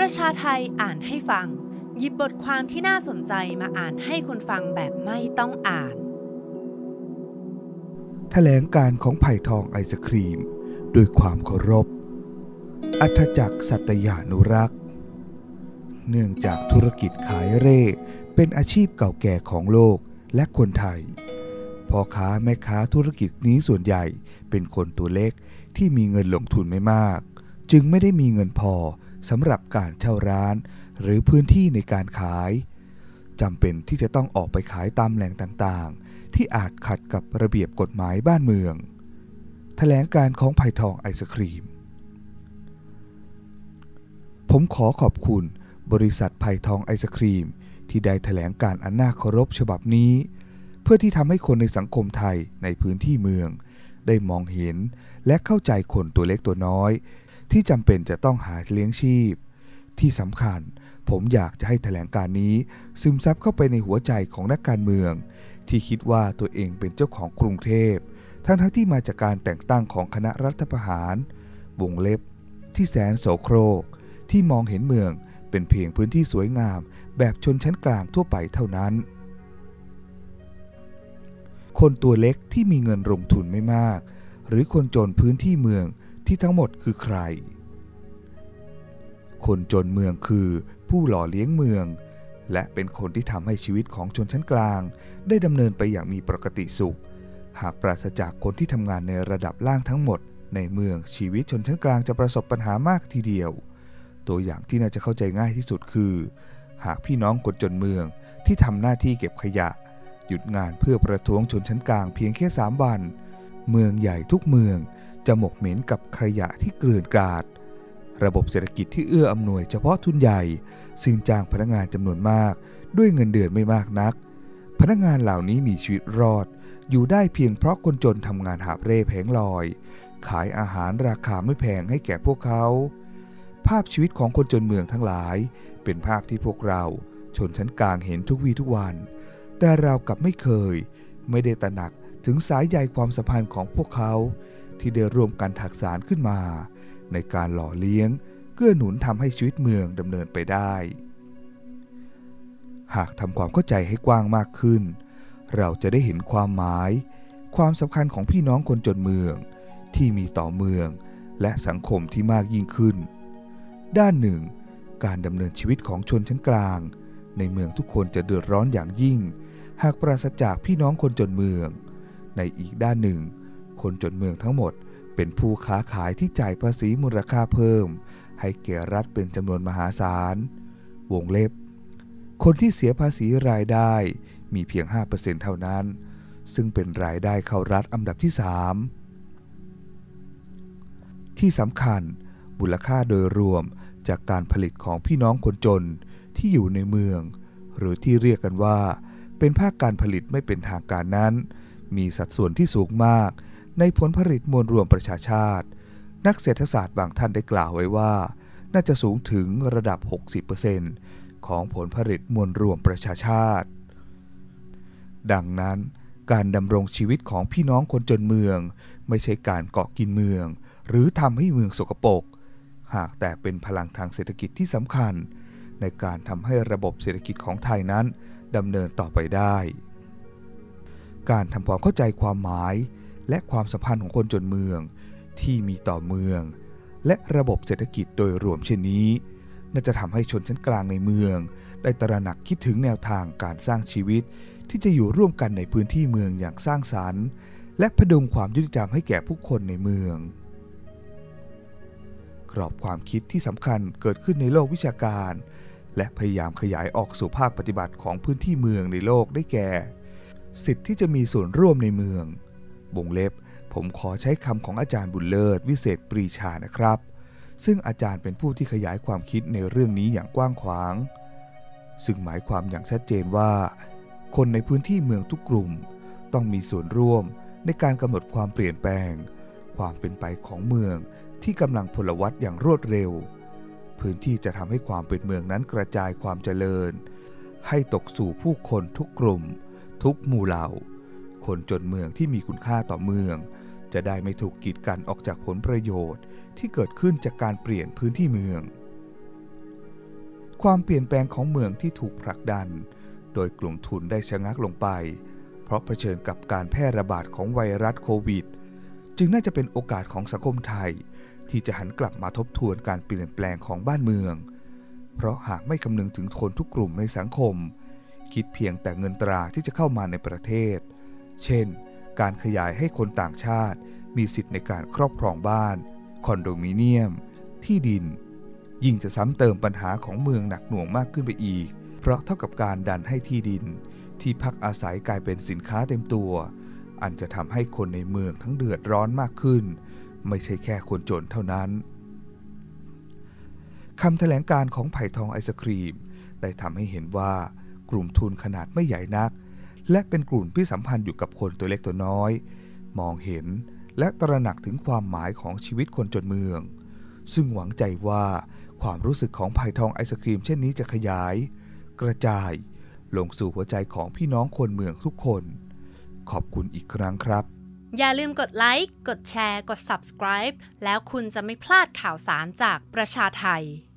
ประชาไทยอ่านให้ฟังหยิบบทความที่น่าสนใจมาอ่านให้คนฟังแบบไม่ต้องอ่านแถลงการของไผ่ทองไอศกรีมด้วยความเคารพอัธจักรสัตยานุรักษ์เนื่องจากธุรกิจขายเร่เป็นอาชีพเก่าแก่ของโลกและคนไทยพ่อค้าแม่ค้าธุรกิจนี้ส่วนใหญ่เป็นคนตัวเล็กที่มีเงินลงทุนไม่มากจึงไม่ได้มีเงินพอสำหรับการเช่าร้านหรือพื้นที่ในการขายจำเป็นที่จะต้องออกไปขายตามแหล่งต่างๆที่อาจขัดกับระเบียบกฎหมายบ้านเมืองแถลงการของไผ่ทองไอศกรีมผมขอขอบคุณบริษัทไผ่ทองไอศกรีมที่ได้แถลงการอันน่าเคารพฉบับนี้เพื่อที่ทำให้คนในสังคมไทยในพื้นที่เมืองได้มองเห็นและเข้าใจคนตัวเล็กตัวน้อยที่จำเป็นจะต้องหาเลี้ยงชีพที่สำคัญผมอยากจะให้แถลงการนี้ซึมซับเข้าไปในหัวใจของนักการเมืองที่คิดว่าตัวเองเป็นเจ้าของกรุงเทพทั้งที่มาจากการแต่งตั้งของคณะรัฐประหารวงเล็บที่แสนโสโครกที่มองเห็นเมืองเป็นเพียงพื้นที่สวยงามแบบชนชั้นกลางทั่วไปเท่านั้นคนตัวเล็กที่มีเงินลงทุนไม่มากหรือคนจนพื้นที่เมืองที่ทั้งหมดคือใครคนจนเมืองคือผู้หล่อเลี้ยงเมืองและเป็นคนที่ทำให้ชีวิตของชนชั้นกลางได้ดำเนินไปอย่างมีปกติสุขหากปราศจากคนที่ทำงานในระดับล่างทั้งหมดในเมืองชีวิตชนชั้นกลางจะประสบปัญหามากทีเดียวตัวอย่างที่น่าจะเข้าใจง่ายที่สุดคือหากพี่น้องคนจนเมืองที่ทำหน้าที่เก็บขยะหยุดงานเพื่อประท้วงชนชั้นกลางเพียงแค่3 วันเมืองใหญ่ทุกเมืองจะหมกเหม็นกับขยะที่เกลื่อนกลาดระบบเศรษฐกิจที่เอื้ออำนวยเฉพาะทุนใหญ่ซึ่งจ้างพนักงานจำนวนมากด้วยเงินเดือนไม่มากนักพนักงานเหล่านี้มีชีวิตรอดอยู่ได้เพียงเพราะคนจนทำงานหาบเร่แผงลอยขายอาหารราคาไม่แพงให้แก่พวกเขาภาพชีวิตของคนจนเมืองทั้งหลายเป็นภาพที่พวกเราชนชั้นกลางเห็นทุกวี่ทุกวันแต่เรากลับไม่ได้ตระหนักถึงสายใยความสัมพันธ์ของพวกเขาที่ได้ร่วมกันถักสานขึ้นมาในการหล่อเลี้ยงเกื้อหนุนทำให้ชีวิตเมืองดำเนินไปได้หากทำความเข้าใจให้กว้างมากขึ้นเราจะได้เห็นความหมายความสำคัญของพี่น้องคนจนเมืองที่มีต่อเมืองและสังคมที่มากยิ่งขึ้นด้านหนึ่งการดำเนินชีวิตของชนชั้นกลางในเมืองทุกคนจะเดือดร้อนอย่างยิ่งหากปราศจากพี่น้องคนจนเมืองในอีกด้านหนึ่งคนจนเมืองทั้งหมดเป็นผู้ค้าขายที่จ่ายภาษีมูลค่าเพิ่มให้แก่รัฐเป็นจำนวนมหาศาลวงเล็บคนที่เสียภาษีรายได้มีเพียง 5% เท่านั้นซึ่งเป็นรายได้เข้ารัฐอันดับที่ 3ที่สำคัญมูลค่าโดยรวมจากการผลิตของพี่น้องคนจนที่อยู่ในเมืองหรือที่เรียกกันว่าเป็นภาคการผลิตไม่เป็นทางการนั้นมีสัดส่วนที่สูงมากในผลผลิตมวลรวมประชาชาตินักเศรษฐศาสตร์บางท่านได้กล่าวไว้ว่าน่าจะสูงถึงระดับ 60% ของผลผลิตมวลรวมประชาชาติดังนั้นการดำรงชีวิตของพี่น้องคนจนเมืองไม่ใช่การเกาะกินเมืองหรือทำให้เมืองสกปรกหากแต่เป็นพลังทางเศรษฐกิจที่สำคัญในการทำให้ระบบเศรษฐกิจของไทยนั้นดำเนินต่อไปได้การทำความเข้าใจความหมายและความสัมพันธ์ของคนจนเมืองที่มีต่อเมืองและระบบเศรษฐกิจโดยรวมเช่นนี้น่าจะทำให้ชนชั้นกลางในเมืองได้ตระหนักคิดถึงแนวทางการสร้างชีวิตที่จะอยู่ร่วมกันในพื้นที่เมืองอย่างสร้างสรรค์และพดุงความยุติธรรมให้แก่ผู้คนในเมืองกรอบความคิดที่สำคัญเกิดขึ้นในโลกวิชาการและพยายามขยายออกสู่ภาคปฏิบัติของพื้นที่เมืองในโลกได้แก่สิทธิ์ที่จะมีส่วนร่วมในเมืองวงเล็บผมขอใช้คำของอาจารย์บุญเลิศวิเศษปรีชานะครับซึ่งอาจารย์เป็นผู้ที่ขยายความคิดในเรื่องนี้อย่างกว้างขวางซึ่งหมายความอย่างชัดเจนว่าคนในพื้นที่เมืองทุกกลุ่มต้องมีส่วนร่วมในการกำหนดความเปลี่ยนแปลงความเป็นไปของเมืองที่กำลังพลวัตอย่างรวดเร็วพื้นที่จะทำให้ความเป็นเมืองนั้นกระจายความเจริญให้ตกสู่ผู้คนทุกกลุ่มทุกหมู่เหล่าคนจนเมืองที่มีคุณค่าต่อเมืองจะได้ไม่ถูกกีดกันออกจากผลประโยชน์ที่เกิดขึ้นจากการเปลี่ยนพื้นที่เมืองความเปลี่ยนแปลงของเมืองที่ถูกผลักดันโดยกลุ่มทุนได้ชะงักลงไปเพราะเผชิญกับการแพร่ระบาดของไวรัสโควิดจึงน่าจะเป็นโอกาสของสังคมไทยที่จะหันกลับมาทบทวนการเปลี่ยนแปลงของบ้านเมืองเพราะหากไม่คำนึงถึงคนทุกกลุ่มในสังคมคิดเพียงแต่เงินตราที่จะเข้ามาในประเทศเช่นการขยายให้คนต่างชาติมีสิทธิ์ในการครอบครองบ้านคอนโดมิเนียมที่ดินยิ่งจะซ้ำเติมปัญหาของเมืองหนักหน่วงมากขึ้นไปอีกเพราะเท่ากับการดันให้ที่ดินที่พักอาศัยกลายเป็นสินค้าเต็มตัวอันจะทำให้คนในเมืองทั้งเดือดร้อนมากขึ้นไม่ใช่แค่คนจนเท่านั้นคำแถลงการของไผ่ทองไอศครีมได้ทำให้เห็นว่ากลุ่มทุนขนาดไม่ใหญ่นักและเป็นกลุ่มที่สัมพันธ์อยู่กับคนตัวเล็กตัวน้อยมองเห็นและตระหนักถึงความหมายของชีวิตคนจนเมืองซึ่งหวังใจว่าความรู้สึกของไผ่ทองไอศครีมเช่นนี้จะขยายกระจายลงสู่หัวใจของพี่น้องคนเมืองทุกคนขอบคุณอีกครั้งครับอย่าลืมกดไลค์กดแชร์กด Subscribe แล้วคุณจะไม่พลาดข่าวสารจากประชาไทย